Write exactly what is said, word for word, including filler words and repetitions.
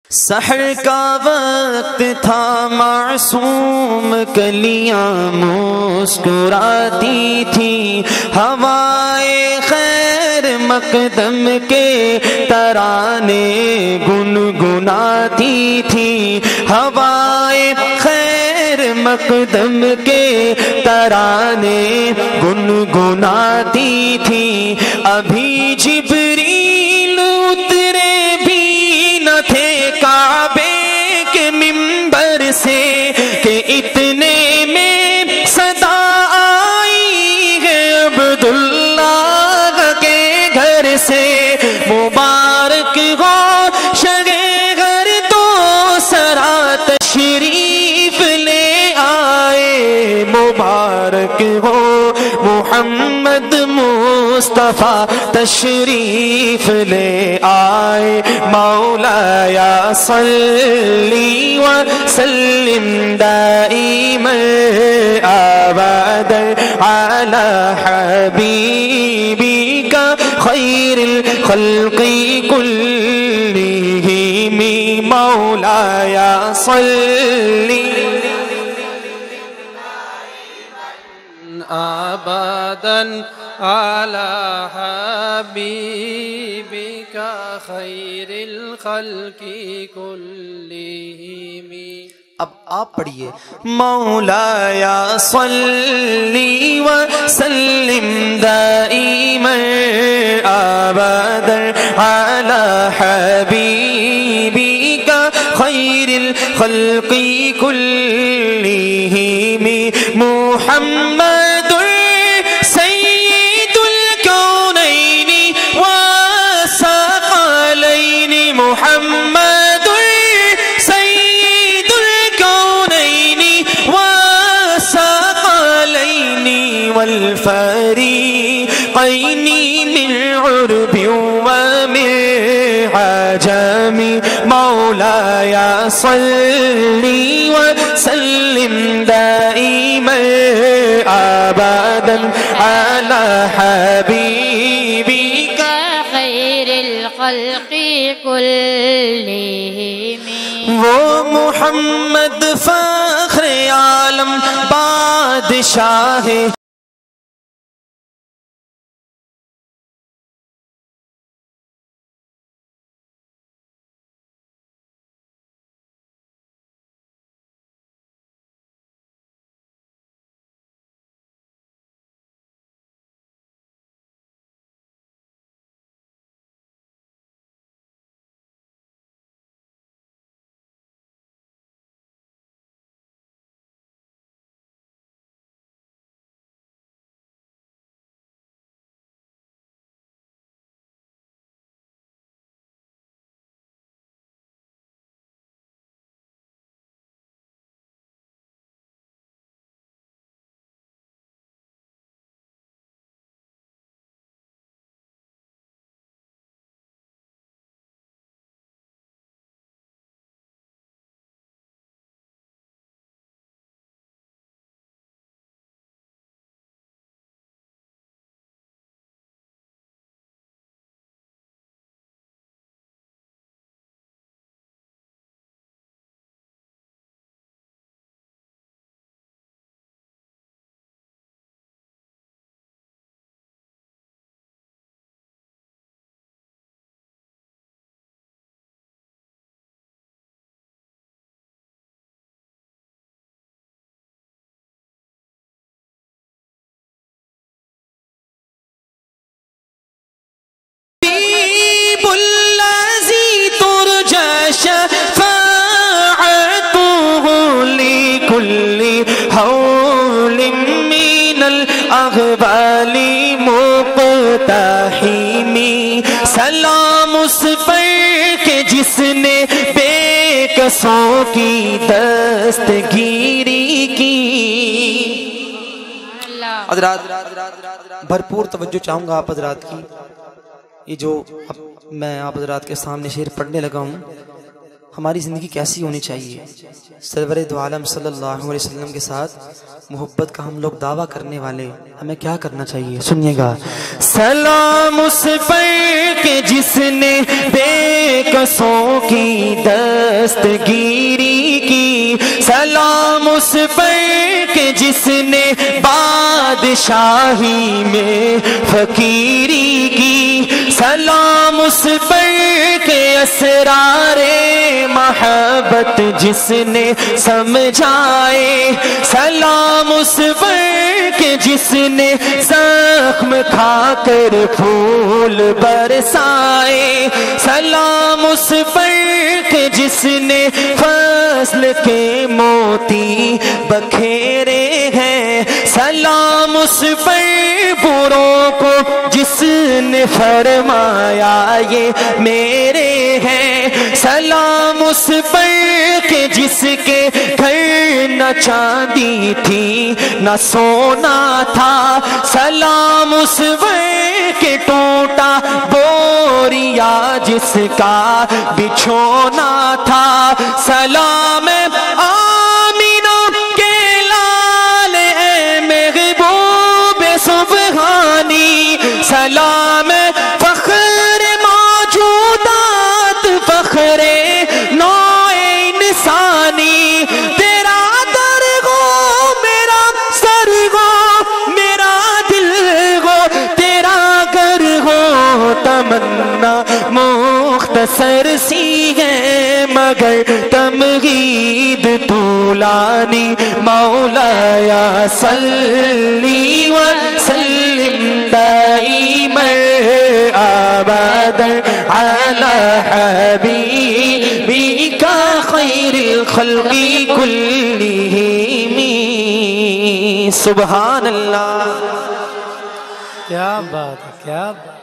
سحر کا وقت تھا معصوم کلیاں مسکراتی تھی، ہوائے خیر مقدم کے ترانے گنگناتی تھی، ہوائے خیر مقدم کے ترانے گنگناتی تھی۔ ابھی جبریل اترے بھی نہ تھے کعبے کے منبر سے کہ اتنے میں صدا آئی ہے عبداللہ کے گھر سے۔ مبارک ہو شگے گھر تو سرا تشریف لے آئے، مبارک ہو محمد مصطفیٰ تشریف لے آئے۔ مولایا صلی وسلم دائما ابدا علی حبیبک خیر الخلق کلہم، مولایا صلی ابدا علی حبیبک خیر الخلق کلہم۔ اب آپ پڑھیے مولایا صلی وسلم دائما ابدا علی حبیبک خیر الخلق کلہم، محمد سید الکونین والثقلین، محمد سید الکونین والثقلین والفریقین من عرب ومن عجم، مولایا صلی وسلم دائما ابدا علی حبیبک خیر الخلق کلہم۔ وہ محمد فخر عالم بادشاہ اغبالی مقتحمی، سلام اس پر کہ جس نے بے کسوں کی دستگیری کی۔ حضرات بھرپور توجہ چاہوں گا آپ حضرات کی، یہ جو میں آپ حضرات کے سامنے شعر پڑھنے لگا ہوں، ہماری زندگی کیسی ہونی چاہیے، سرور دو عالم صلی اللہ علیہ وسلم کے ساتھ محبت کا ہم لوگ دعویٰ کرنے والے ہمیں کیا کرنا چاہیے، سنیے گا۔ سلام اس پر کہ جس نے بے کسوں کی در دستگیری کی، سلام اس پر کہ جس نے بادشاہی میں فقیری کی، سلام اس پر کہ اسرار محبت جس نے سمجھائے، سلام اس پر کہ جس نے زخم کھا کر پھول برسائے، سلام اس پر کہ جس نے فضل کے موتی بکھیرے ہیں، سلام اس پر بروں کو جس نے فرمایا یہ میرے ہیں، سلام اس پر کہ جس کے گھر نہ چاندی تھی نہ سونا تھا، سلام اس پر کہ ٹوٹا بوریا جس کا بچھونا تھا، سلام آمینہ کے لال اے محبوب سبحانی، سلام فخر موجودات فخر نوع انسانی، تیرا در گو میرا سر گو میرا دل گو تیرا گھر ہو، تمنا مختصر سی ہے مگر تمہید طولانی، مولایا صلی وسلم دائما ابدا علی حبیبک خیر الخلق کلہم، سبحان اللہ۔ کیا بات ہے، کیا بات۔